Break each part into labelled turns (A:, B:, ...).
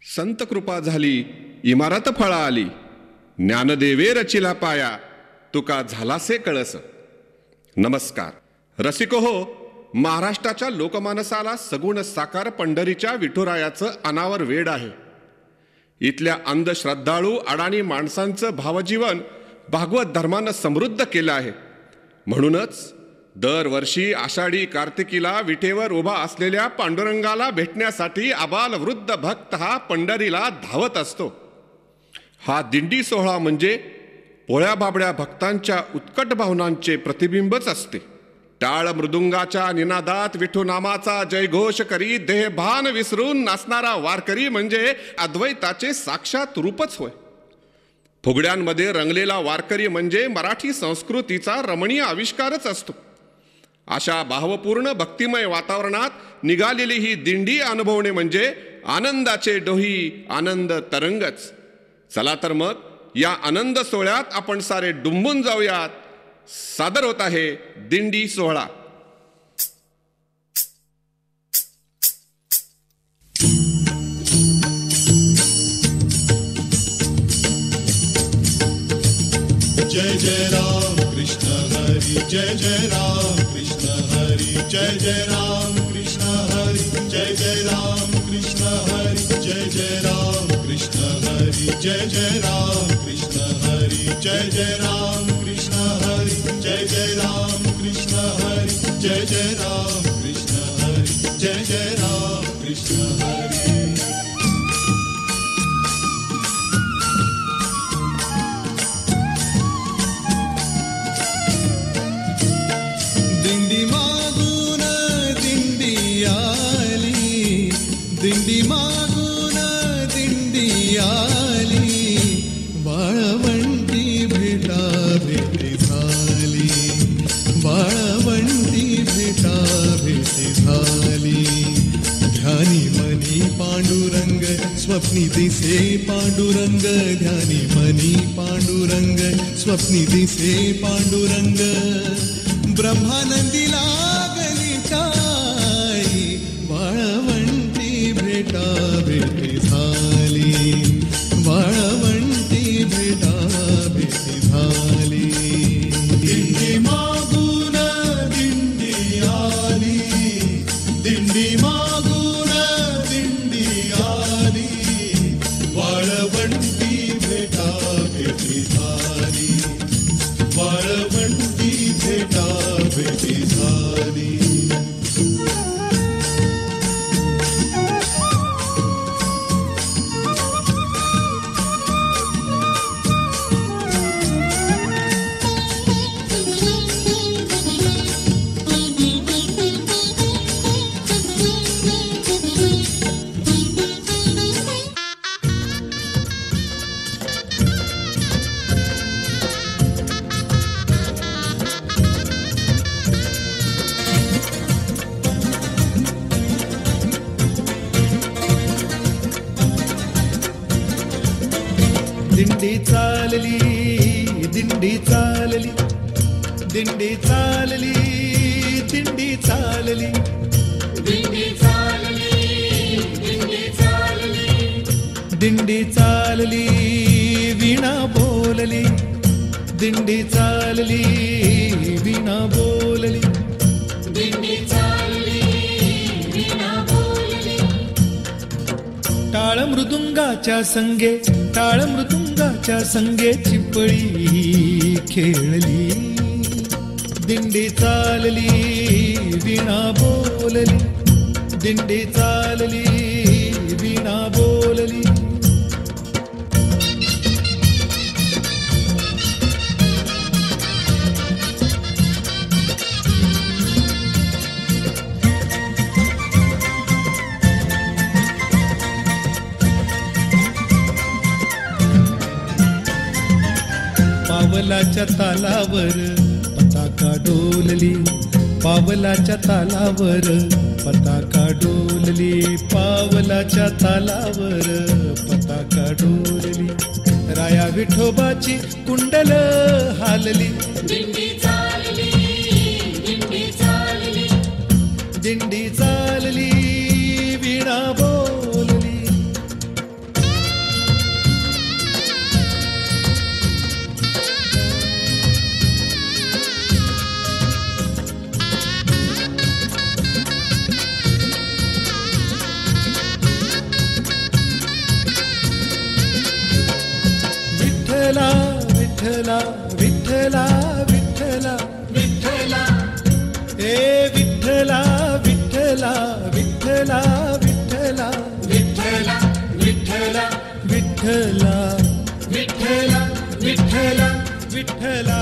A: संत कृपा झाली इमारत फळा आली, ज्ञानदेवे रचिला पाया, तुका झालासे कळस. नमस्कार रसिको हो, महाराष्ट्राच्या लोकमानसाला सगुण साकार पंढरीच्या विठुरायाचं अनावर वेड आहे. इथल्या अंधश्रद्धाळू अडाणी माणसांचं भावजीवन भागवत धर्मानं समृद्ध केलं आहे. म्हणूनच दरवर्षी आषाढी कार्तिकीला विठेवर उभा असलेल्या पांडुरंगाला भेटण्यासाठी आबाल वृद्ध भक्त हा पंढरीला धावत असतो. हा दिंडी सोहळा म्हणजे पोळ्या बाबड्या भक्तांच्या उत्कट भावनांचे प्रतिबिंबच असते. टाळ मृदुंगाच्या निनादात विठू नामाचा जयघोष करी देहभान विसरून नाचणारा वारकरी म्हणजे अद्वैताचे साक्षात रूपच होय. फुगड्यांमध्ये रंगलेला वारकरी म्हणजे मराठी संस्कृतीचा रमणीय आविष्कारच असतो. अशा भावपूर्ण भक्तिमय वातावरणात निघालेली ही दिंडी अनुभवणे म्हणजे आनंदाचे डोही आनंद तरंगच. चला तर मग या आनंद सोहळ्यात आपण सारे डुंबून जाऊयात. सादर होत आहे दिंडी सोहळा.
B: जय जय राम कृष्ण हरी, जय जय राम कृष्ण हरी, जय जय राम कृष्ण हरी, जय जय राम कृष्ण हरी, जय जय राम कृष्ण हरी, जय जय राम कृष्ण हरी, जय जय राम कृष्ण हरी, जय जय राम कृष्ण हरी, जय जय राम कृष्ण हरी, जय जय राम कृष्ण हरी.
C: दिंडी मागून दिंडी आली, वाळवंटी भेटा भेटी झाली, वाळवंटी भेटा भेटी झाली. ध्यानी मनी पांडुरंग स्वप्नी दिसे पांडुरंग, ध्यानी मनी पांडुरंग स्वप्नी दिसे पांडुरंग. ब्रह्मानंदी लागली टाई, वाळवंटी भेटा भेटी झाली, वाळवंटी भेटा भेटी झाली.
B: दिंडी मागून दिंडी आली, दिंडी मागून दिंडी आली, वाळवंटी भेटा भेटी झाली, वाळवंटी भेटा भेटी झाली.
C: दिंडी चालली, दिंडी चालली, दिंडी चालली, दिंडी चालली,
D: दिंडी चालली, दिंडी चालली,
C: दिंडी चालली, वीणा बोलली, दिंडी चालली, वीणा बोलली,
D: दिंडी चालली, वीणा बोलली.
C: टाळ मृदुंगाच्या संगे, टाळ मृदुंगाच्या संगे चिपळी खेळली. दिंडी चालली, वीणा बोलली, दिंडी चालली, वीणा बोलली. पावलाच्या तालावर पताका डोलली, पावलाच्या तालावर पताका डोलली, पावलाच्या तालावर पताका डोलली. राया विठोबाची कुंडल हालली,
D: दिंडी चालली, दिंडी चालली,
C: दिंडी चालली, वीणा बोलली. विठ्ठला विठ्ठला विठ्ठला
D: विठ्ठला
C: ए विठ्ठला विठ्ठला विठ्ठला विठ्ठला
D: विठ्ठला विठ्ठला
C: विठ्ठला
D: विठ्ठला विठ्ठला
C: विठ्ठला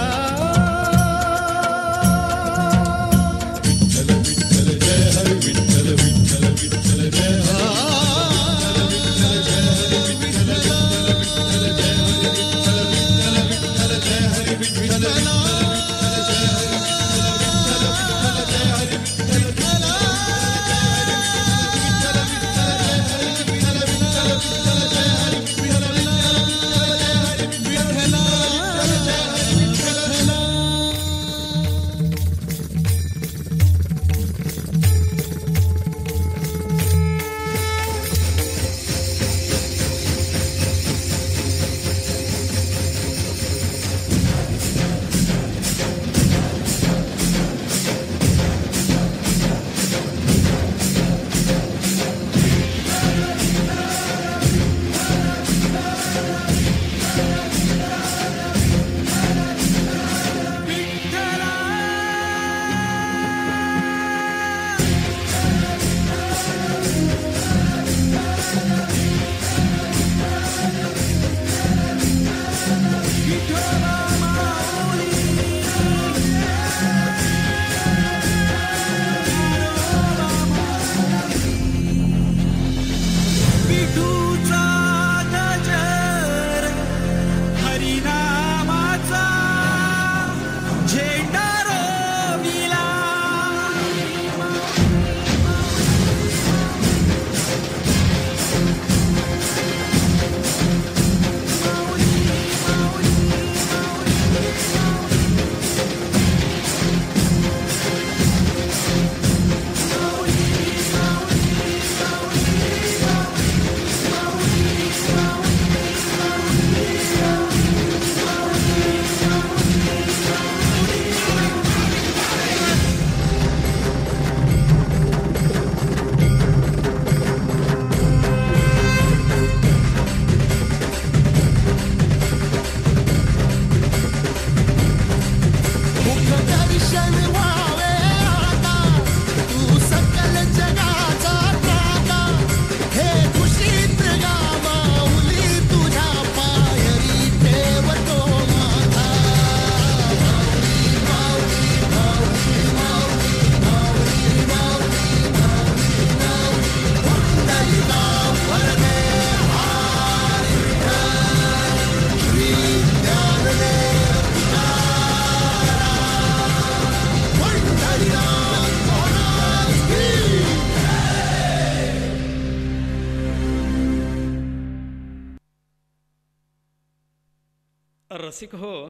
E: रसिक हो,